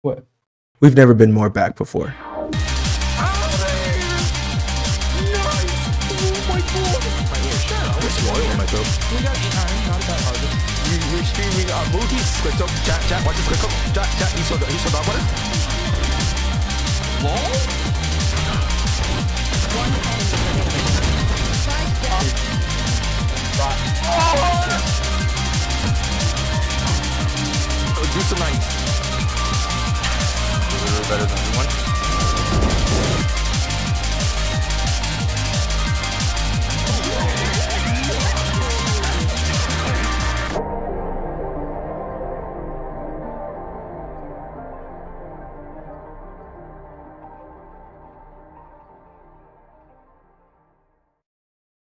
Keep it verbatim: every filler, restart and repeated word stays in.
What? We've never been more back before. You're streaming uh, movies. Quick up, chat, chat, watch this quick up. Chat, chat, he saw the, he saw that one. Lol? Oh, do some nice. Better than anyone.